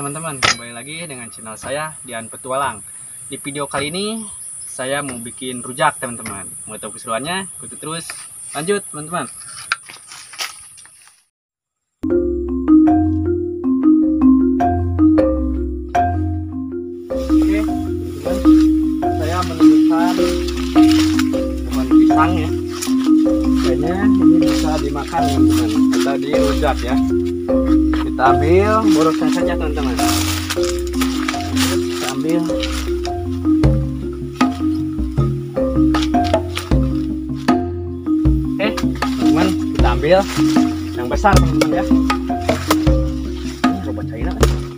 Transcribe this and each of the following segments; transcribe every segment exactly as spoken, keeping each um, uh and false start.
teman-teman, kembali lagi dengan channel saya Dian Petualang. Di video kali ini saya mau bikin rujak teman-teman. Mau tahu keseruannya? Ikuti terus. Lanjut teman-teman. Oke teman-teman, saya menemukan teman pisang ya. Kayaknya ini bisa dimakan teman-teman, atau dirujak ya. Kita ambil borosnya saja teman-teman. Kita ambil. Oke teman-teman, kita ambil yang besar teman-teman ya. Ini coba China.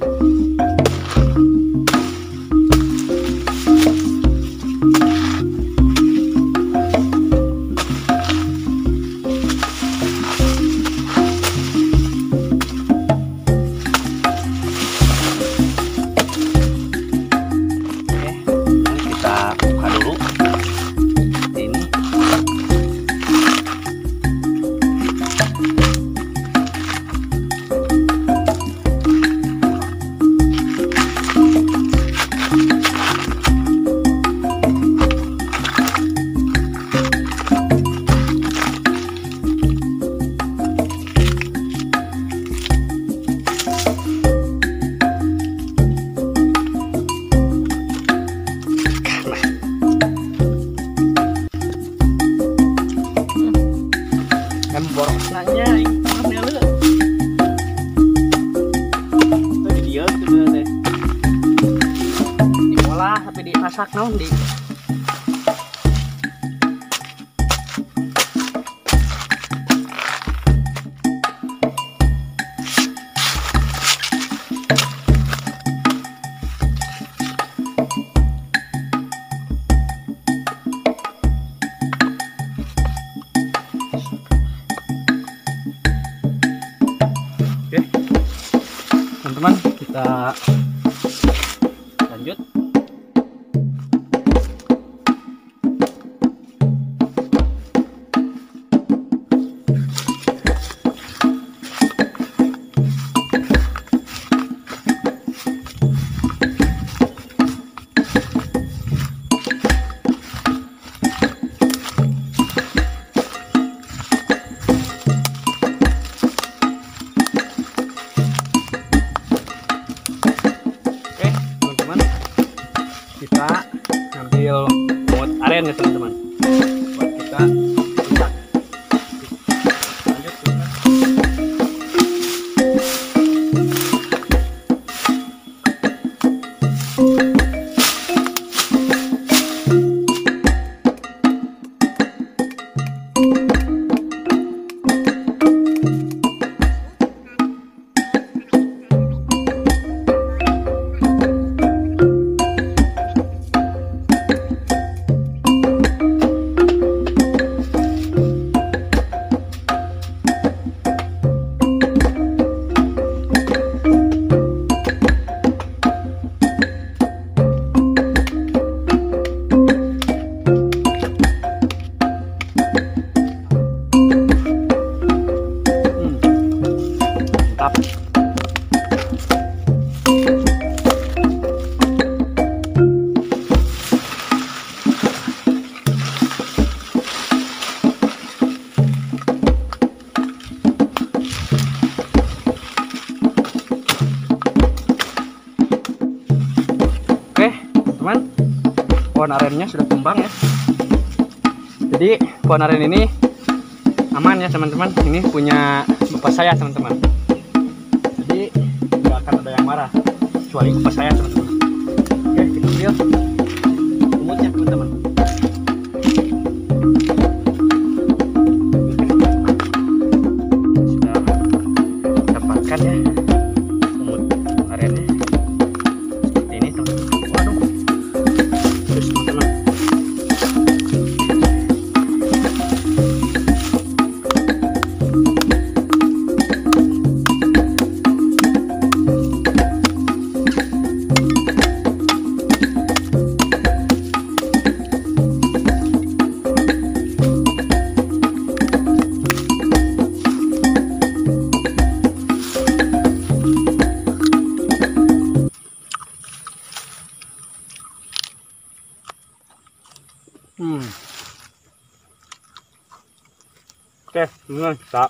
Borosnya ini lu. Itu dia tuh deh. Diolah tapi dimasak naon di. Teman-teman, kita lanjut. Kita ngambil muat aren ya teman-teman, buat kita rujak. Lanjut teman-teman. Oke teman, pohon arennya sudah tumbang ya. Jadi pohon aren ini aman ya teman-teman. Ini punya bapak saya teman-teman. Jadi nggak akan ada yang marah kecuali bapak saya teman-teman. Oke, kita ambil lumutnya teman-teman. Sudah dapatkan ya lumut arennya seperti ini teman-teman. Waduh, terus teman-teman. Hmm. Oke, teman-teman, kita,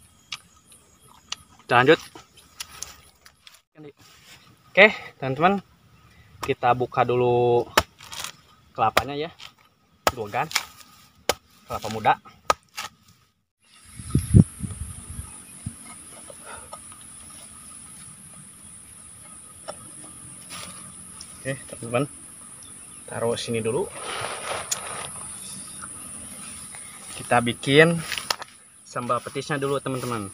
kita lanjut. Oke, teman-teman, kita buka dulu kelapanya ya, dua gan kelapa muda. Oke, teman-teman, taruh sini dulu. Kita bikin sambal petisnya dulu, teman-teman.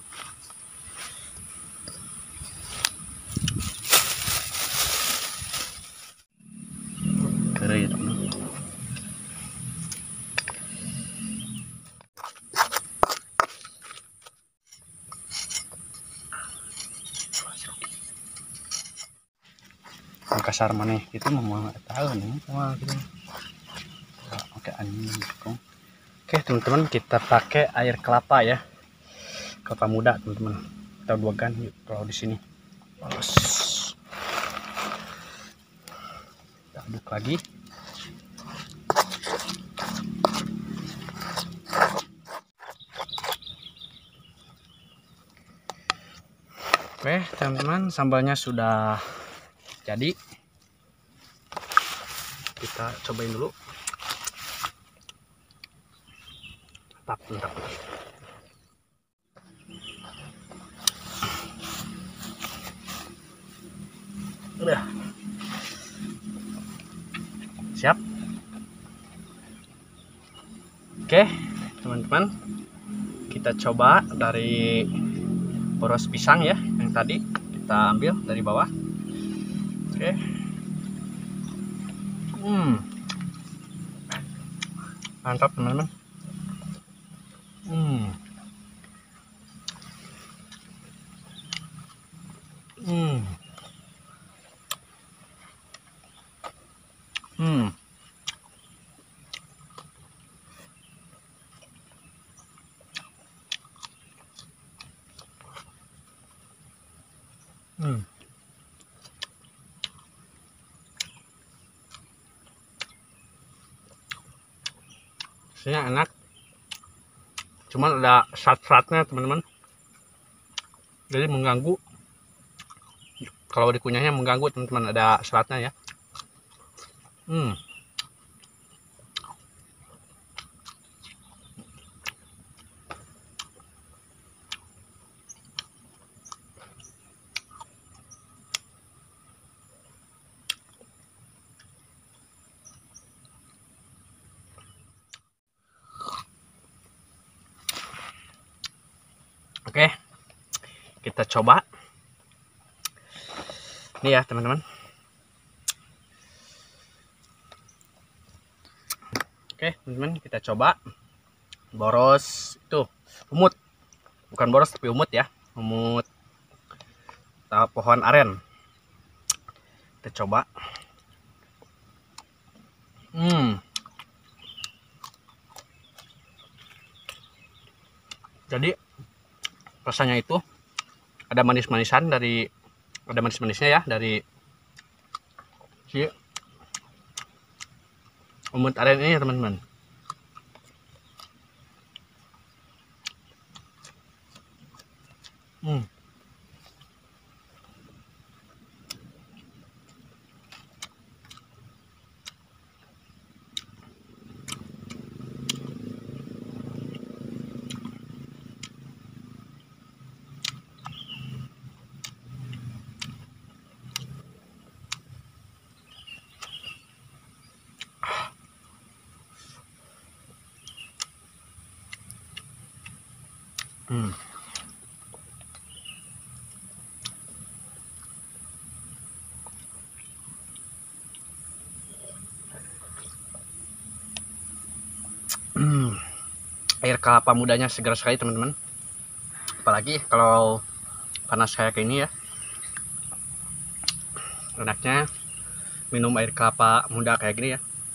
Keren. Kasar mana itu mau nggak tahu nih wah gitu. Oke, anjing. Oke, teman-teman, kita pakai air kelapa ya, kelapa muda, teman-teman. Kita dua gan yuk kalau di sini. Terus kita aduk lagi. Oke, teman-teman, sambalnya sudah jadi. Kita cobain dulu. Mantap, mantap. Udah. Siap. Oke, teman-teman, kita coba dari poros pisang ya, yang tadi kita ambil dari bawah. Oke. Hmm. Mantap, teman-teman. Hmm. Hmm. Hmm. Hmm. Rasanya enak. Cuman ada serat-seratnya, teman-teman. Jadi mengganggu. Kalau dikunyahnya mengganggu, teman-teman, ada seratnya ya. Hmm. Oke, kita coba. Ini ya, teman-teman. Oke, teman-teman, kita coba. Boros itu umut, bukan boros tapi umut ya, umut pohon aren. Kita coba. Hmm. Jadi rasanya itu ada manis-manisan dari ada manis-manisnya ya dari si umut aren ini ya, teman-teman. Hmm. Hmm. Hmm. Air kelapa mudanya segar sekali, teman-teman. Apalagi kalau panas kayak gini ya, enaknya minum air kelapa muda kayak gini ya.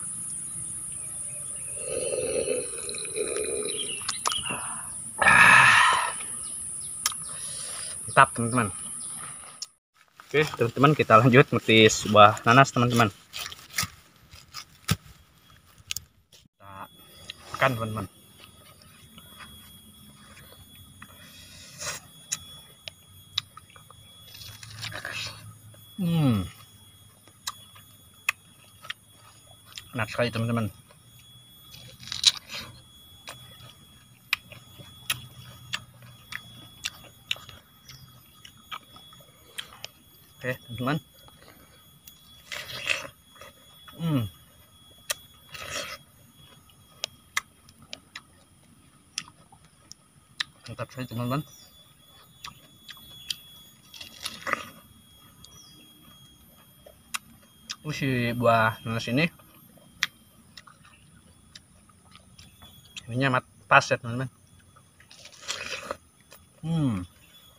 Mantap, teman-teman. Oke, teman-teman, kita lanjut metis buah nanas, teman-teman. Kita makan teman-teman. Hmm, enak sekali teman-teman. Oke teman-teman. Hmm. Mantap sekali teman-teman. Uh, si buah nanas ini ininya mat pas ya teman-teman. Hmm.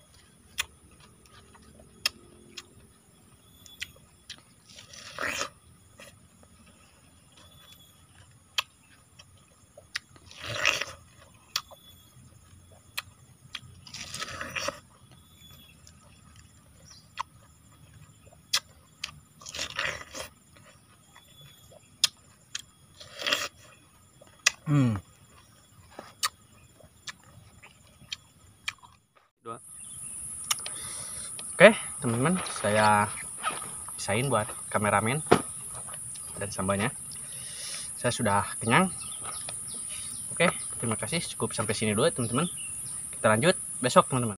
Hmm. Dua. Oke, teman-teman, saya pisahin buat kameramen dan sambalnya. Saya sudah kenyang. Oke, terima kasih. Cukup sampai sini dulu, teman-teman. Kita lanjut besok, teman-teman.